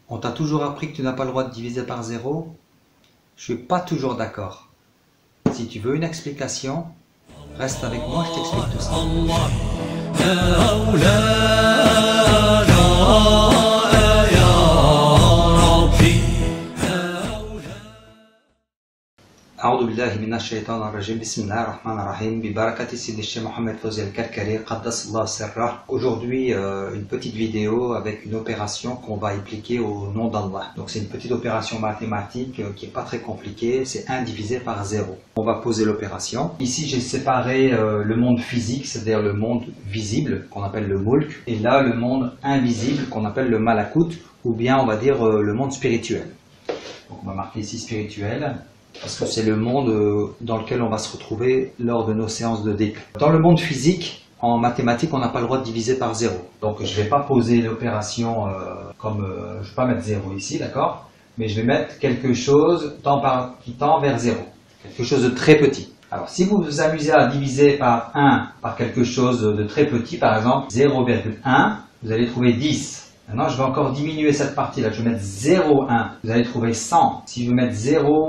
On t'a toujours appris que tu n'as pas le droit de diviser par zéro? Je suis pas toujours d'accord. Si tu veux une explication, reste avec moi, je t'explique tout ça. أعوذ بالله من الشيطان الرجيم بسم الله الرحمن الرحيم ببركة سيد الشيخ محمد فوزي الكركري قدس الله سره. Aujourd'hui une petite vidéo avec une opération qu'on va appliquer au nom d'Allah. Donc c'est une petite opération mathématique qui est pas très compliquée, c'est 1 divisé par 0. On va poser l'opération. Ici j'ai séparé le monde physique, c'est-à-dire le monde visible qu'on appelle le mulk, et là le monde invisible qu'on appelle le malakut, ou bien on va dire le monde spirituel. Donc on va marquer ici spirituel, parce que c'est le monde dans lequel on va se retrouver lors de nos séances de dhikr. Dans le monde physique, en mathématiques, on n'a pas le droit de diviser par 0. Donc je ne vais pas poser l'opération comme... je ne vais pas mettre 0 ici, d'accord? Mais je vais mettre quelque chose qui tend vers 0. Quelque chose de très petit. Alors si vous vous amusez à diviser par 1 par quelque chose de très petit, par exemple 0,1, vous allez trouver 10. Maintenant, je vais encore diminuer cette partie-là. Je vais mettre 0,1. Vous allez trouver 100. Si je veux mettre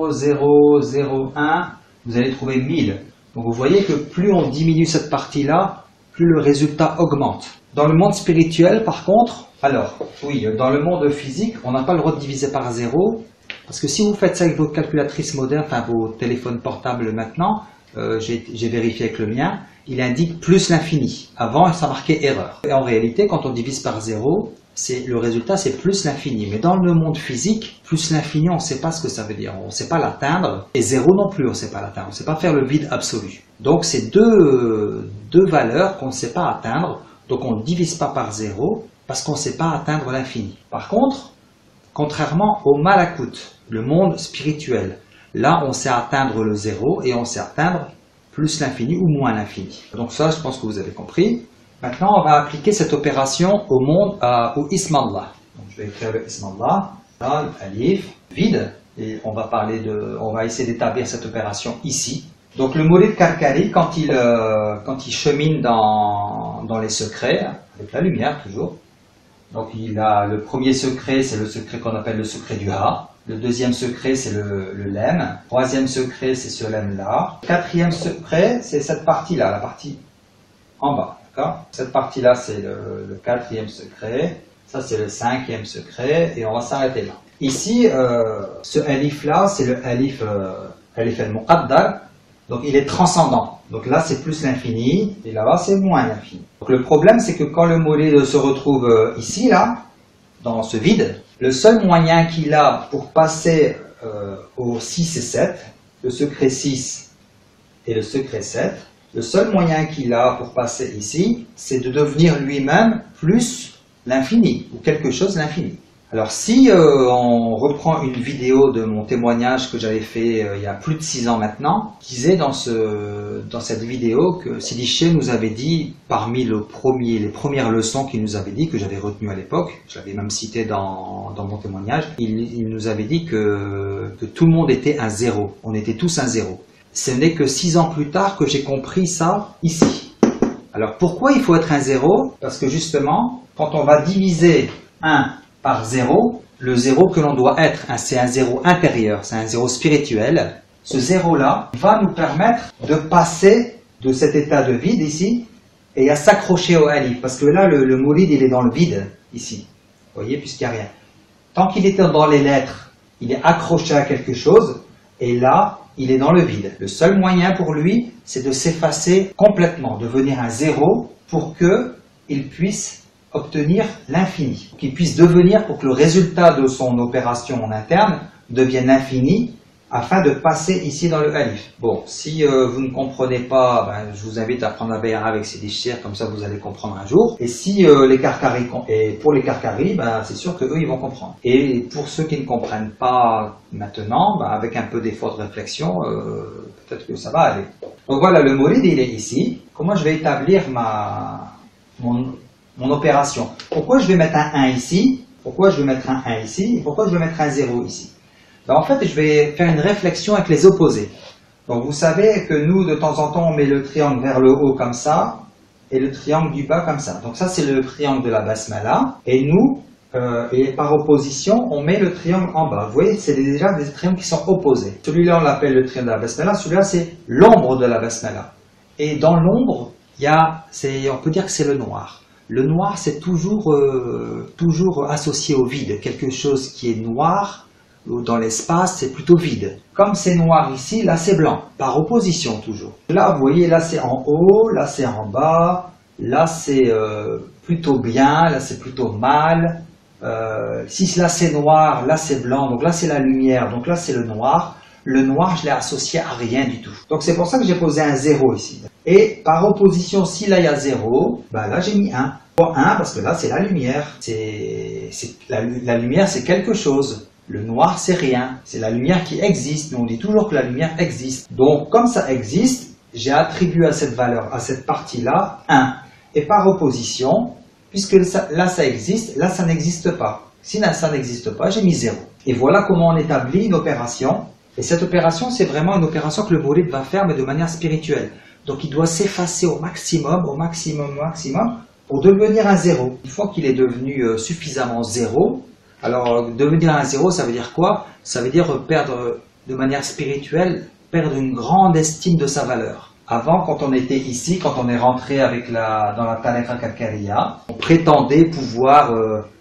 0,001, vous allez trouver 1000. Donc, vous voyez que plus on diminue cette partie-là, plus le résultat augmente. Dans le monde spirituel, par contre, alors, oui, dans le monde physique, on n'a pas le droit de diviser par 0. Parce que si vous faites ça avec vos calculatrices modernes, enfin vos téléphones portables maintenant, j'ai vérifié avec le mien, il indique plus l'infini. Avant, ça marquait erreur. Et en réalité, quand on divise par 0, le résultat c'est plus l'infini. Mais dans le monde physique, plus l'infini, on ne sait pas ce que ça veut dire. On ne sait pas l'atteindre. Et 0 non plus, on ne sait pas l'atteindre. On ne sait pas faire le vide absolu. Donc c'est deux valeurs qu'on ne sait pas atteindre. Donc on ne divise pas par 0 parce qu'on ne sait pas atteindre l'infini. Par contre, contrairement au malakut, le monde spirituel, là on sait atteindre le 0 et on sait atteindre plus l'infini ou moins l'infini. Donc ça, je pense que vous avez compris. Maintenant, on va appliquer cette opération au monde, au Ism Allah. Donc, je vais écrire le Ism Allah, alif, vide, et on va essayer d'établir cette opération ici. Donc, le Mourid Karkari, quand il chemine dans les secrets, avec la lumière toujours, donc le premier secret, c'est le secret qu'on appelle le secret du Ha. Le deuxième secret, c'est le lem. Troisième secret, c'est ce lem-là. Quatrième secret, c'est cette partie-là, la partie en bas. Cette partie-là, c'est le quatrième secret. Ça, c'est le cinquième secret. Et on va s'arrêter là. Ici, ce alif-là, c'est le alif al-muqaddar. Donc, il est transcendant. Donc là, c'est plus l'infini. Et là-bas, c'est moins l'infini. Donc, le problème, c'est que quand le mouride se retrouve ici, là, dans ce vide, le seul moyen qu'il a pour passer au 6 et 7, le secret 6 et le secret 7, le seul moyen qu'il a pour passer ici, c'est de devenir lui-même plus l'infini, ou quelque chose l'infini. Alors si on reprend une vidéo de mon témoignage que j'avais fait il y a plus de 6 ans maintenant, je disais dans cette vidéo que Sidi Cheikh nous avait dit, parmi les premières leçons qu'il nous avait dit, que j'avais retenues à l'époque, je l'avais même cité dans mon témoignage, il nous avait dit que tout le monde était un zéro, on était tous un zéro. Ce n'est que 6 ans plus tard que j'ai compris ça ici. Alors pourquoi il faut être un zéro? Parce que justement, quand on va diviser 1 par 0, le 0 que l'on doit être, c'est un 0 intérieur, c'est un 0 spirituel. Ce 0-là va nous permettre de passer de cet état de vide ici et à s'accrocher au alif. Parce que là, le mouride, il est dans le vide ici. Vous voyez, puisqu'il n'y a rien. Tant qu'il était dans les lettres, il est accroché à quelque chose et là, il est dans le vide. Le seul moyen pour lui, c'est de s'effacer complètement, devenir un zéro pour qu'il puisse obtenir l'infini. Qu'il puisse devenir, pour que le résultat de son opération en interne devienne infini, afin de passer ici dans le alif. Bon, si vous ne comprenez pas, je vous invite à prendre la bayara avec Sidi Cheikh, comme ça vous allez comprendre un jour. Et si pour les Karkari, c'est sûr que eux ils vont comprendre. Et pour ceux qui ne comprennent pas maintenant, avec un peu d'effort de réflexion, peut-être que ça va aller. Donc voilà, le mouride il est ici. Comment je vais établir mon opération? Pourquoi je vais mettre un 1 ici? Pourquoi je vais mettre un 1 ici? Et pourquoi je vais mettre un 0 ici? En fait, je vais faire une réflexion avec les opposés. Donc, vous savez que nous, de temps en temps, on met le triangle vers le haut comme ça, et le triangle du bas comme ça. Donc, ça, c'est le triangle de la basmala. Et nous, et par opposition, on met le triangle en bas. Vous voyez, c'est déjà des triangles qui sont opposés. Celui-là, on l'appelle le triangle de la basmala. Celui-là, c'est l'ombre de la basmala. Et dans l'ombre, on peut dire que c'est le noir. Le noir, c'est toujours associé au vide. Quelque chose qui est noir, ou dans l'espace, c'est plutôt vide. Comme c'est noir ici, là, c'est blanc. Par opposition, toujours. Là, vous voyez, là, c'est en haut, là, c'est en bas. Là, c'est plutôt bien, là, c'est plutôt mal. Si là, c'est noir, là, c'est blanc. Donc là, c'est la lumière. Donc là, c'est le noir. Le noir, je l'ai associé à rien du tout. Donc c'est pour ça que j'ai posé un 0 ici. Et par opposition, si là il y a 0, bah là j'ai mis 1. Pourquoi 1? Parce que là c'est la lumière. La lumière c'est quelque chose. Le noir c'est rien. C'est la lumière qui existe. Mais on dit toujours que la lumière existe. Donc comme ça existe, j'ai attribué à cette valeur, à cette partie-là, 1. Et par opposition, puisque là ça existe, là ça n'existe pas. Si là ça n'existe pas, j'ai mis 0. Et voilà comment on établit une opération. Et cette opération, c'est vraiment une opération que le mouride va faire, mais de manière spirituelle. Donc il doit s'effacer au maximum, pour devenir un 0. Une fois qu'il est devenu suffisamment 0, alors devenir un 0, ça veut dire quoi? Ça veut dire perdre, de manière spirituelle, perdre une grande estime de sa valeur. Avant, quand on était ici, quand on est rentré dans la Tariqa Kalkariya, on prétendait pouvoir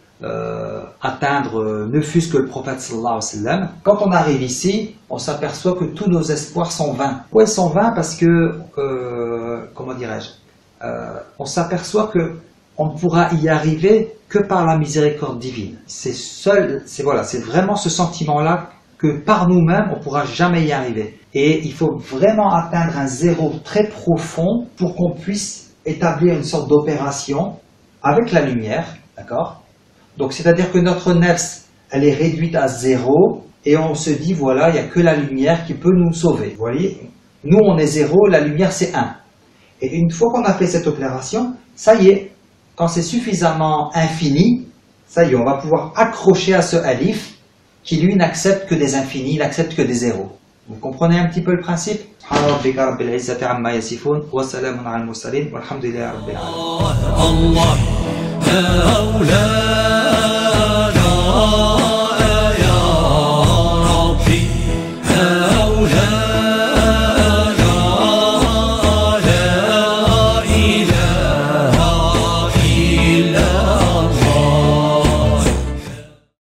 atteindre ne fût-ce que le prophète sallallahu alayhi wa sallam. Quand on arrive ici, on s'aperçoit que tous nos espoirs sont vains. Pourquoi ils sont vains? Parce que, comment dirais-je, on s'aperçoit que on ne pourra y arriver que par la miséricorde divine. C'est vraiment ce sentiment-là que par nous-mêmes, on ne pourra jamais y arriver. Et il faut vraiment atteindre un 0 très profond pour qu'on puisse établir une sorte d'opération avec la lumière, d'accord? Donc, c'est-à-dire que notre nefs, elle est réduite à 0 et on se dit, voilà, il n'y a que la lumière qui peut nous sauver. Vous voyez, nous, on est 0, la lumière, c'est 1. Et une fois qu'on a fait cette opération, ça y est, quand c'est suffisamment infini, ça y est, on va pouvoir accrocher à ce alif qui, lui, n'accepte que des infinis, il n'accepte que des zéros. Vous comprenez un petit peu le principe? Allah